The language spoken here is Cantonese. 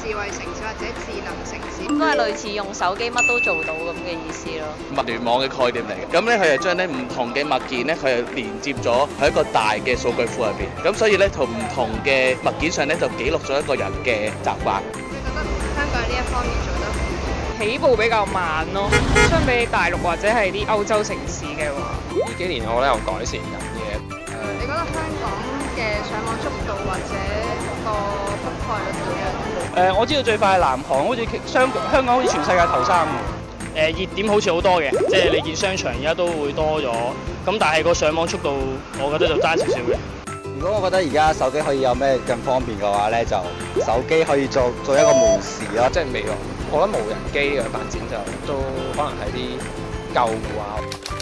智慧城市或者智能城市， 都係類似用手機乜都做到咁嘅意思咯。 物聯網嘅概念嚟嘅，咁咧佢係將咧唔同嘅物件咧，佢係連接咗喺一個大嘅數據庫入邊，咁所以咧同唔同嘅物件上咧就記錄咗一個人嘅習慣。 你覺得香港呢一方面做得好？ 起步比較慢咯，相比大陸或者係啲歐洲城市嘅話， 呢幾年我覺得有改善緊嘅。 你覺得香港嘅上網速度或者個覆蓋率點樣？ 我知道最快係南韓，好似香港好似全世界頭3嘅。熱點好似好多嘅，即係你見商場而家都會多咗，咁但係個上網速度，我覺得就爭少少嘅。 如果我覺得而家手機可以有咩更方便嘅話咧，就手機可以做一個門市咯， 即係未來，我覺得無人機嘅發展就都可能係啲救護啊。